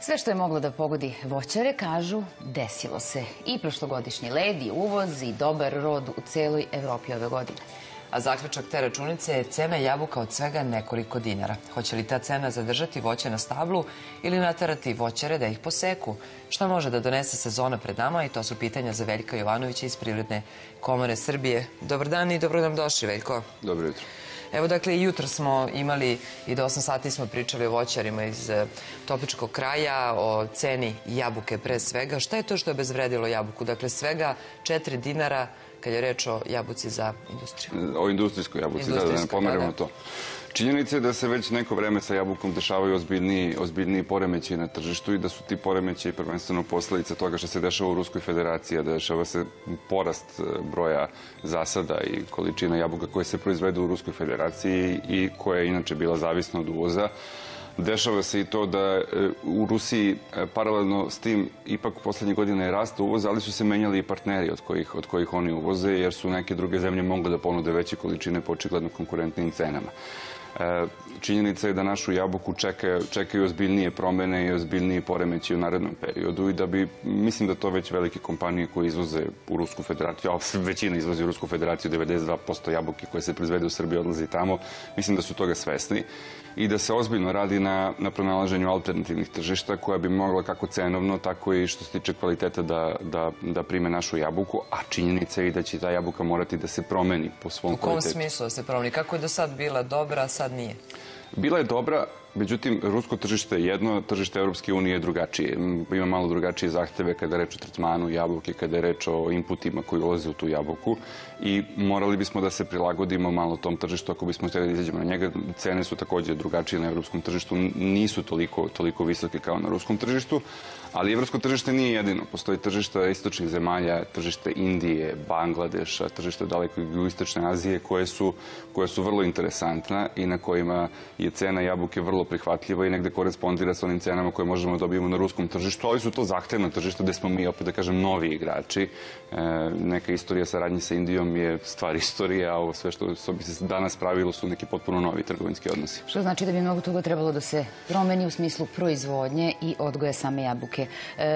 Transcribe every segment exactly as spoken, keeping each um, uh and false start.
Sve što je moglo da pogodi voćare, kažu, desilo se. I prošlogodišnji led, i uvoz, i dobar rod u celoj Evropi ove godine. A zaključak te računice je cena jabuka od svega nekoliko dinara. Hoće li ta cena zadržati voće na stablu ili naterati voćare da ih poseku? Šta može da donese sezona pred nama? I to su pitanja za Veljka Jovanovića iz Privredne komore Srbije. Dobar dan i dobro nam došli, Veljko. Dobro jutro. Evo, dakle, i jutro smo imali i do osam sati smo pričali o voćarima iz Topličkog kraja, o ceni jabuke pre svega. Šta je to što je obezvredilo jabuku? Dakle, svega četiri dinara kad je reč o jabuci za industriju. O industrijskoj jabuci, da, da ne pomeramo to. Činjenica je da se već neko vreme sa jabukom dešavaju ozbiljniji poremećaji na tržištu i da su ti poremećaji prvenstveno posledica toga što se dešava u Ruskoj federaciji, da dešava se porast broja zasada i količina jabuka koje se proizvedu u Ruskoj federaciji i koja je inače bila zavisna od uvoza. Dešava se i to da u Rusiji paralelno s tim ipak u poslednjih godina je rasta uvoza, ali su se menjali i partneri od kojih, od kojih oni uvoze, jer su neke druge zemlje mogle da ponude veće količine po očigledno konkurentnim cenama. Činjenica je da našu jabuku čekaju, čekaju ozbiljnije promene i ozbiljnije poremeći u narednom periodu i da bi, mislim da to već velike kompanije koje izvoze u Rusku federaciju, a većina izvozi u Rusku federaciju, devedeset dva posto jabuke koje se proizvede u Srbiji odlazi tamo, mislim da su toga svesni i da se ozbiljno radi na, na pronalaženju alternativnih tržišta koja bi mogla kako cenovno, tako i što se tiče kvaliteta da, da, da prime našu jabuku, a činjenica je i da će ta jabuka morati da se promeni po svom kvalitetu. U kom smislu da se promeni? Kako je do sad bila dobra, a sad nije? Bila je dobra, međutim, rusko tržište je jedno, tržište Evropske unije je drugačije. Ima malo drugačije zahteve kada je reč o tretmanu jabuke, kada je reč o inputima koji ulaze u tu jabuku i morali bismo da se prilagodimo malo tom tržištu ako bismo htjeli da izađemo na njega. Cene su također drugačije na evropskom tržištu, nisu toliko, toliko visoke kao na ruskom tržištu, ali evropsko tržište nije jedino. Postoji tržište istočnih zemalja, tržište Indije, Bangladeša, tržište daleko jugoistočne Azije koje su, koje su vrlo interesantna i na kojima je cena jabuke vrlo prihvatljiva i negde korespondira sa onim cenama koje možemo da dobijemo na ruskom tržištu, ali su to zahtevna tržišta gde smo mi, opet da kažem, novi igrači. E, neka istorija saradnje sa Indijom je stvar istorije, a ovo sve što, što bi se danas pravilo su neki potpuno novi trgovinski odnosi. Što znači da bi mnogo toga trebalo da se promeni u smislu proizvodnje i odgoja same jabuke.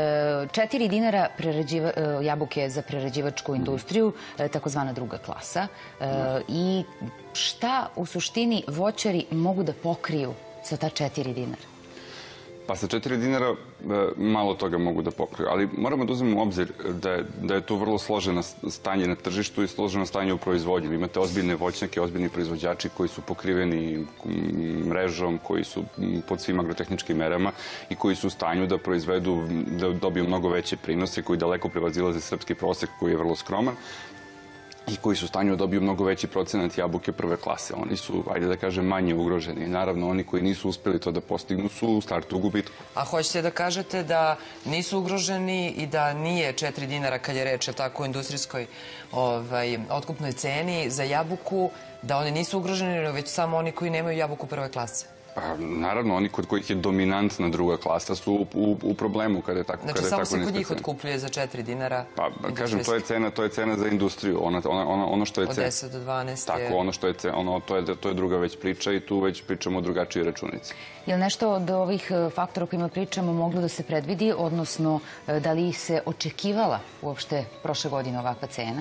E, četiri dinara prerađiva, e, jabuke za prerađivačku industriju, e, takozvana druga klasa. E, I šta u suštini voćari mogu da pokriju sa ta četiri dinara? Pa sa četiri dinara malo toga mogu da pokriju, ali moramo da uzmemo u obzir da je, da je to vrlo složeno stanje na tržištu i složeno stanje u proizvodnji. Imate ozbiljne voćnjake, ozbiljni proizvođači koji su pokriveni mrežom, koji su pod svim agrotehničkim merama i koji su u stanju da proizvedu, da dobiju mnogo veće prinose, koji daleko prevazilaze srpski prosek koji je vrlo skroman i koji su u stanju da dobiju mnogo veći procenat jabuke prve klase. Oni su, ajde da kažem, manje ugroženi. Naravno, oni koji nisu uspeli to da postignu su u startu u gubitku. A hoćete da kažete da nisu ugroženi i da nije četiri dinara kad je reč o tako industrijskoj ovaj, otkupnoj ceni za jabuku, da oni nisu ugroženi, već samo oni koji nemaju jabuku prve klase? Pa, naravno, oni kod kojih je dominantna druga klasa su u, u, u problemu kada je tako niska cena. Znači, samo se kod njih otkupljuje za četiri dinara? Pa, kažem, to je cena, to je cena za industriju. Ono, ono, ono što je od deset do dvanaest. Tako, ono što je cena, ono, to je, to je druga već priča i tu već pričamo o drugačijoj računici. Je li nešto od ovih faktora o kojima pričamo moglo da se predvidi, odnosno da li se očekivala uopšte prošle godine ovakva cena?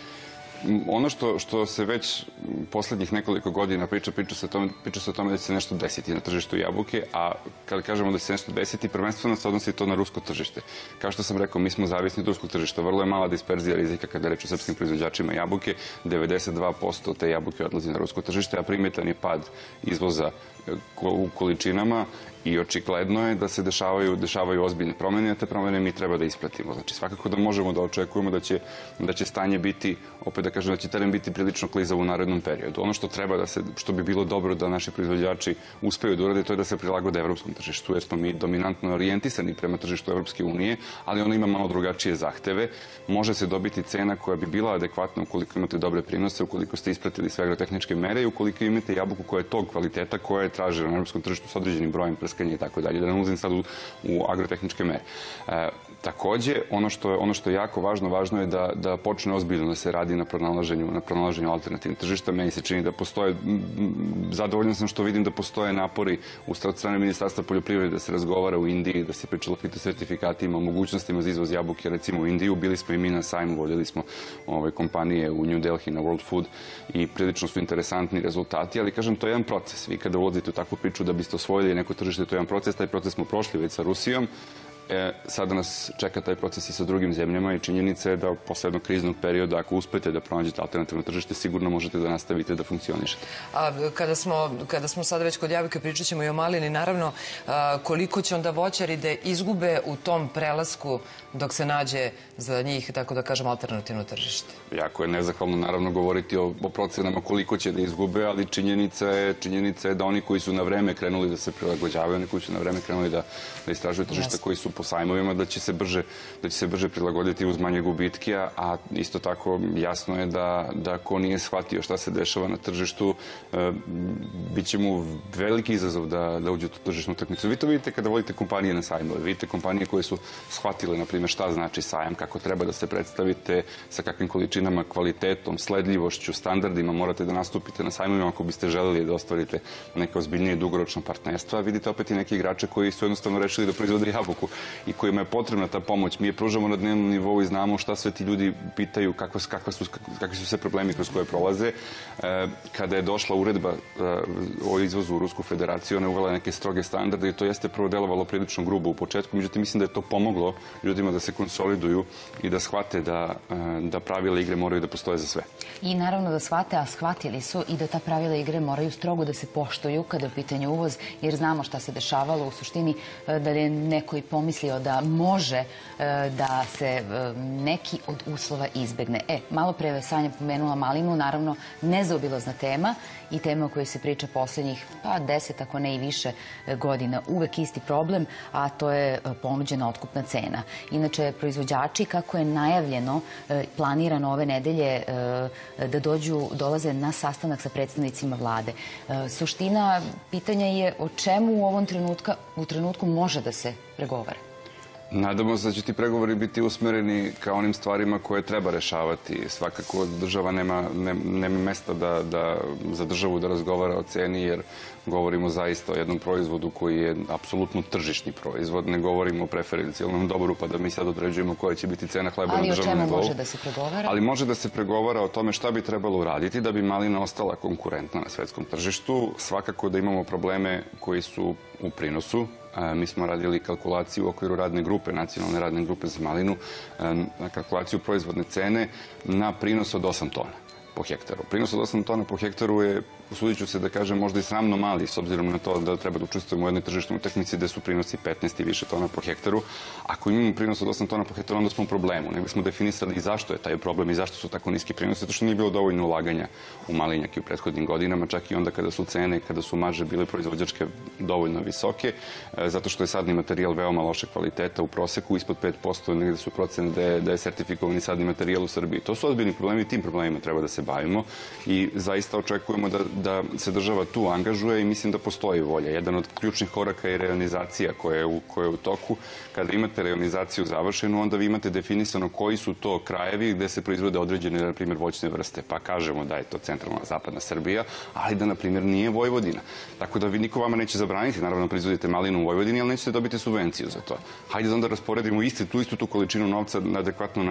Ono što, što se već poslednjih nekoliko godina priča, priča se o tome, priča se o tome da će se nešto desiti na tržištu jabuke, a kada kažemo da će se nešto desiti, prvenstveno se odnosi to na rusko tržište. Kao što sam rekao, mi smo zavisni od ruskog tržišta. Vrlo je mala disperzija rizika kada je reč o srpskim proizvođačima jabuke. devedeset dva posto te jabuke odlazi na rusko tržište, a primetan je pad izvoza u količinama i očigledno je da se dešavaju, dešavaju ozbiljne promene, a te promene mi treba da ispratimo. Znači, svakako da možemo da očekujemo da će, da će stanje biti, opet da kažem, da će teren biti prilično klizav u narednom periodu. Ono što treba da se, što bi bilo dobro da naši proizvođači uspeju da urade, to je da se prilagode evropskom tržištu, jer smo mi dominantno orijentisani prema tržištu Evropske unije, ali ono ima malo drugačije zahteve. Može se dobiti cena koja bi bila adekvatna ukoliko imate dobre prinose, ukoliko ste ispratili sve agrotehničke mere i ukoliko imate jabuku koja je tog kvaliteta, koja je tražena na evropskom tržištu s određenim brojem prskanja i tako dalje, da ne ulazim sad u, u agrotehničke mere. E, takođe, ono što, ono što je jako važno, važno je da, da počne ozbiljno da se radi na pronalaženju alternativnih tržišta. Meni se čini da postoje, zadovoljan sam što vidim da postoje napori u strane Ministarstva poljoprivrede da se razgovara u Indiji, da se pričalo o fitosertifikatima, o mogućnostima za izvoz jabuke, recimo u Indiju. Bili smo i mi na sajmu, vodili smo kompanije u New Delhi na World Food i prilično su interesantni rezultati, ali kažem, to je jedan proces. Vi kada ulazite u takvu priču da biste osvojili neko tržište, to je jedan proces, taj proces smo prošli već sa Rusijom. Sada nas čeka taj proces i sa drugim zemljama i činjenica je da posle jednog kriznog perioda, ako uspete da pronađete alternativno tržište, sigurno možete da nastavite da funkcionišete. A kada smo sada već kod jabuke, pričat ćemo i o malini, naravno, koliko će onda voćari da izgube u tom prelasku dok se nađe za njih, tako da kažem, alternativno tržište? Jako je nezahvalno, naravno, govoriti o procenama koliko će da izgube, ali činjenica je da oni koji su na vreme krenuli da se prilagođavaju, oni koji su na vreme krenuli da istražuju tržišta, koji su po sajmovima, da će se brže prilagoditi uz manje gubitke, a isto tako jasno je da ko nije shvatio šta se dešava na tržištu, bit će mu veliki izazov da uđe u tu tržišnu utakmicu. Vi to vidite kada vodite kompanije na sajmove. Vidite kompanije koje su shvatile, na primjer, šta znači sajam, kako treba da se predstavite, sa kakvim količinama, kvalitetom, sledljivošću, standardima morate da nastupite na sajmovima ako biste želeli da ostvarite neke ozbiljnije dugoročna partnerstva. Vidite opet i neki igrače koji su jednostavno rešili da proizvode jabuku i kojima je potrebna ta pomoć. Mi je pružamo na dnevnom nivou i znamo šta sve ti ljudi pitaju, kakvi su sve problemi kroz koje prolaze. Kada je došla uredba o izvozu u Rusku federaciju, ona je uvela neke stroge standarde i to jeste prvo delovalo prilično grubo u početku. Međutim, mislim da je to pomoglo ljudima da se konsoliduju i da shvate da pravila igre moraju da postoje za sve. I naravno da shvate, a shvatili su i da ta pravila igre moraju strogo da se poštuju kada je u pitanju uvoz, jer znamo šta se dešavalo u suštini, da je neko i pomislio da može da se neki od uslova izbegne. E, malo pre je Sanja pomenula malinu, naravno nezaobilazna tema i tema o kojoj se priča poslednjih pa deset, ako ne i više godina. Uvek isti problem, a to je ponuđena otkupna cena. Inače, proizvođači, kako je najavljeno, planirano ove nedelje da dođu, dolaze na sastanak sa predstavnicima vlade. Suština pitanja je o čemu u ovom trenutku može da se pregovara. Nadamo se da će ti pregovori biti usmereni ka onim stvarima koje treba rešavati. Svakako država nema mesta za državu da razgovara o ceni, jer govorimo zaista o jednom proizvodu koji je apsolutno tržišni proizvod. Ne govorimo o preferencijalnom dobru pa da mi sad određujemo koja će biti cena hleba na državnom nivou. Ali o čemu može da se pregovara? Ali može da se pregovara o tome šta bi trebalo uraditi da bi malina ostala konkurentna na svetskom tržištu. Svakako da imamo probleme koji su u prinosu. Mi smo radili kalkulaciju u okviru radne grupe, nacionalne radne grupe za malinu, na kalkulaciju proizvodne cene na prinos od osam tona po hektaru. Prinos od osam tona po hektaru je, usudit ću se da kažem, možda i sramno mali, s obzirom na to da treba da učestvujemo u jednoj tržišnoj utakmici gde su prinosi petnaest i više tona po hektaru. Ako imamo prinos od osam tona po hektaru, onda smo u problemu. Nego smo definisali i zašto je taj problem i zašto su tako niski prinosi, zato što nije bilo dovoljno ulaganja u malinjake u prethodnim godinama, čak i onda kada su cene, kada su marže bile proizvođačke dovoljno visoke, zato što je sadni materijal veoma loše kvaliteta, u proseku ispod pet posto, negde su procene da je sertifikovani sadni materijal u Srbiji. To su ozbiljni problemi i tim problemima treba da se bavimo i zaista očekujemo da se država tu angažuje i mislim da postoji volja. Jedan od ključnih koraka je reonizacija koja je u toku. Kada imate reonizaciju završenu, onda vi imate definisano koji su to krajevi gde se proizvode određene, na primjer, voćne vrste. Pa kažemo da je to centralna zapadna Srbija, ali da, na primjer, nije Vojvodina. Tako da vi niko vama neće zabraniti, naravno, proizvodite malinu u Vojvodini, ali nećete dobiti subvenciju za to. Hajde da onda rasporedimo tu istu tu količinu novca adekvatno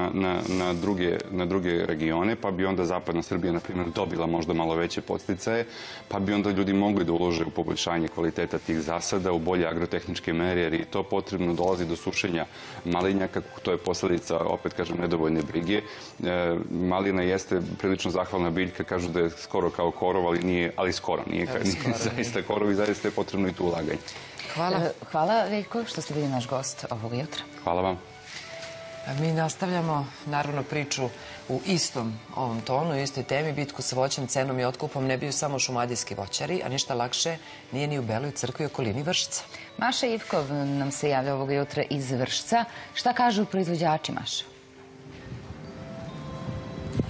na druge regione, pa bi onda zapadna Srbija, na primjer, dobila možda malo veće podsticaje, pa bi onda ljudi mogli da ulože u poboljšanje kvaliteta tih zasada, u bolje agrotehničke mere, jer je to potrebno, dolazi do sušenja malinjaka, to je posledica, opet kažem, nedovoljne brige. Malina jeste prilično zahvalna biljka, kažu da je skoro kao korov, ali nije, ali skoro, nije zaista korov i zaista je potrebno i tu ulaganje. Hvala. Hvala, Veljko, što ste bili naš gost ovog jutra. Hvala vam. Mi nastavljamo, naravno, priču u istom ovom tonu, u istoj temi, bitku sa voćem, cenom i otkupom ne biju samo šumadijski voćari, a ništa lakše nije ni u Beloj Crkvi okolini Vršca. Maša Ivkov nam se javlja ovoga jutra iz Vršca. Šta kažu proizvođači, Maša?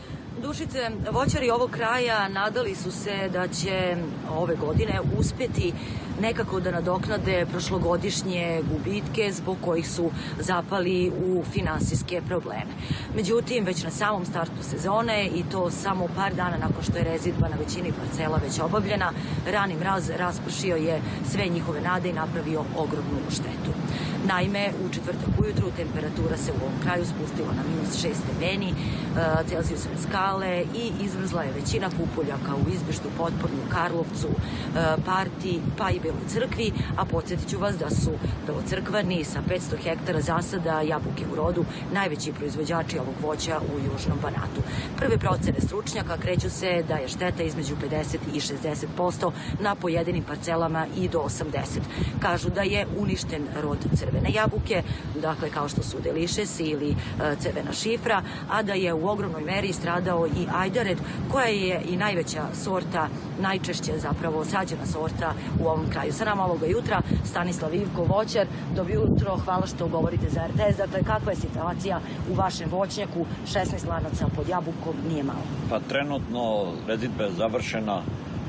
Dušice, voćari ovog kraja nadali su se da će ove godine uspeti nekako da nadoknade prošlogodišnje gubitke zbog kojih su zapali u finansijske probleme. Međutim, već na samom startu sezone, i to samo par dana nakon što je rezidba na većini parcela već obavljena, rani mraz raspršio je sve njihove nade i napravio ogromnu štetu. Naime, u četvrtak ujutru temperatura se u ovom kraju spustila na minus šest stepeni celzijusove skale i izmrzla je većina pupoljaka u Izbištu, Potpornju, Karlovcu, Parti, pa i Beloj Crkvi, a podsjetit ću vas da su Belocrkvani sa petsto hektara zasada jabuke u rodu najveći proizvođači ovog voća u Južnom Banatu. Prve procene stručnjaka kreću se da je šteta između pedeset i šezdeset posto, na pojedinim parcelama i do osamdeset posto. Kažu da je uništen rod crvene jabuke, dakle kao što su Delicious ili crvena šifra, a da je u ogromnoj meri stradao i ajdared, koja je i najveća sorta, najčešće zapravo sađena sorta u ovom kraju. Sa nama ovoga jutra Stanislav Ivko, voćar. Dobro jutro, hvala što govorite za R T S. Dakle, kakva je situacija u vašem voćnjaku? šesnaest lanaca pod jabukom nije malo. Pa trenutno rezidba je završena,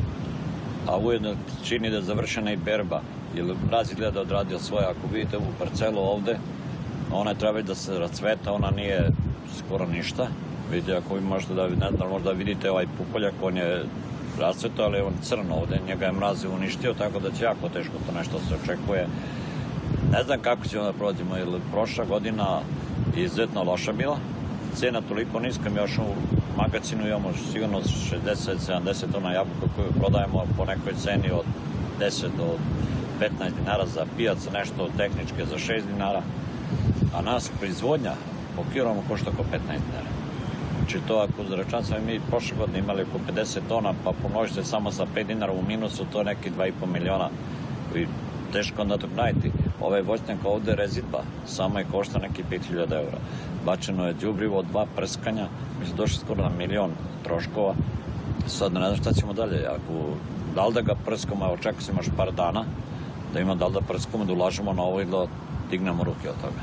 a ujedno čini da je završena i berba. Jer mraz izgleda da odradio svoje. Ako vidite ovu parcelu ovde, ona treba da se racveta, ona nije skoro ništa. Vidite, ako vi možete da, ne znam, možda vidite ovaj pupoljak, on je rascvetao, ali on crno ovde, njega je mraz uništio, tako da će jako teško to nešto se očekuje. Ne znam kako ćemo da prođemo, jer prošla godina je izuzetno loša bila, cena toliko niska, mi još u magazinu imamo sigurno šezdeset do sedamdeset tona jabuka koju prodajemo po nekoj ceni od deset do petnaest dinara, za pijac nešto tehničke za šest dinara, a nas proizvodnja po kilograma košta oko petnaest dinara. Znači to, ako za računacom mi prošle godine imali oko pedeset tona, pa pomnožite samo sa pet dinara u minusu, to je neki dva i po miliona koji teško nadoknaditi. Ovaj voćnjak ovde je rezidba, samo je košta neki pet hiljada eura. Bačeno je đubrivo, dva prskanja, mi smo došli skoro na milion troškova. Sad ne znam šta ćemo dalje. Ako, da li da ga prskamo, evo čekao sam još par dana, da ima da li da prskamo, da ulažemo na ovo i da dignemo ruke od toga.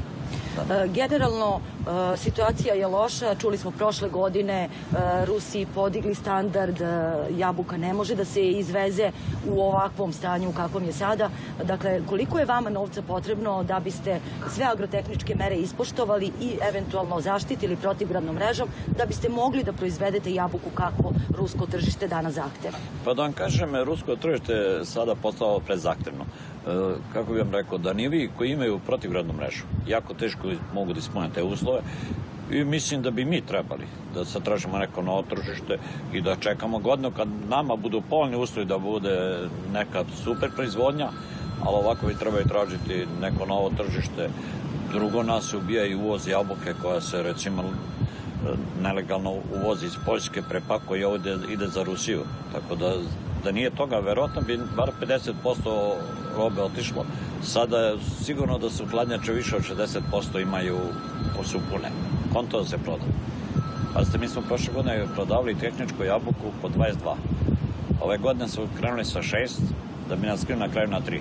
Generalno, situacija je loša. Čuli smo prošle godine Rusi podigli standard, jabuka ne može da se izveze u ovakvom stanju u kakvom je sada. Dakle, koliko je vama novca potrebno da biste sve agrotehničke mere ispoštovali i eventualno zaštitili protivgradnom mrežom, da biste mogli da proizvedete jabuku kako rusko tržište danas zahteva? Pa da vam kažem, rusko tržište je sada postalo prezahtevno. Kako bih vam rekao, da ni vi koji imaju protivgradnu mrežu jako teško mogu da ispune te uslove i mislim da bi mi trebali da sad tražimo neko novo tržište i da čekamo godinu kad nama budu povoljni uslovi da bude neka super proizvodnja, ali ovako bi trebali tražiti neko novo tržište. Drugo, nas ubija i uvoz jabuke koja se recimo nelegalno uvozi iz Poljske, prepako i ovdje ide za Rusiju, tako da da nije toga, verovatno bi bar pedeset posto robe otišlo. Sada je sigurno da su hladnjače više od šezdeset posto imaju posupune. Konto da se proda. Pazite, mi smo prošle godine prodavali tehničku jabuku po dvadeset dva. Ove godine su krenuli sa šest, da bi nas skrenuli na kraju na tri.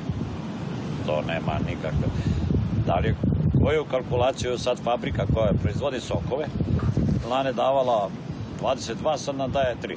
To nema nikakve. Da li je koju kalkulaciju sad fabrika koja proizvodi sokove, lane davala dvadeset dva, sad nam daje tri.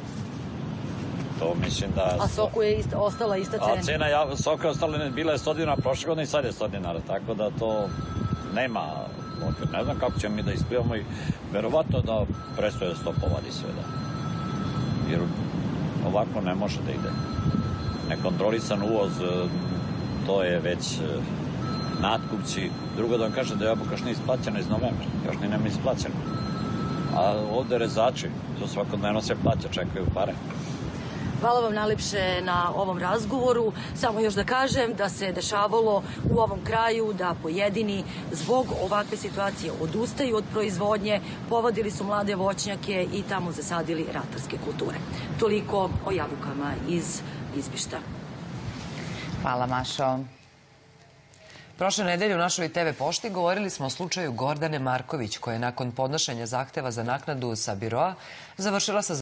To mislim da... A soku je ostala ista cena? A cena soka je ostala, bila je sto dinara prošle godine i sad je sto dinara, tako da to nema... Ne znam kako ćemo mi da isplivamo i verovatno da prestoje da se to povadi sve, da. Jer ovako ne može da ide. Nekontrolisan uvoz, to je već natkupci. Drugo da vam kažem da je jabuka još nije isplaćena iz novembra, još ni nema isplaćena. A ovde rezači, to svakodnevno se plaća, čekaju pare. Hvala vam najlepše na ovom razgovoru. Samo još da kažem da se dešavalo u ovom kraju da pojedini zbog ovakve situacije odustaju od proizvodnje, povadili su mlade voćnjake i tamo zasadili ratarske kulture. Toliko o jabukama iz Izbišta. Hvala, Mašo. Prošle nedelje u našoj T V pošti govorili smo o slučaju Gordane Marković, koja je nakon podnošenja zahteva za naknadu sa biroa završila sa